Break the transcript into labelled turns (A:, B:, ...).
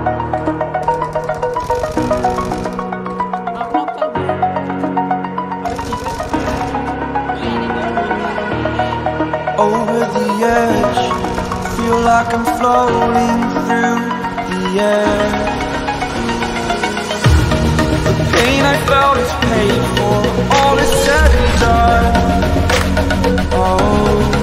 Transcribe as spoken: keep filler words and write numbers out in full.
A: Over the edge, feel like I'm floating through the air. The pain I felt is paid for, all is said and done. Oh,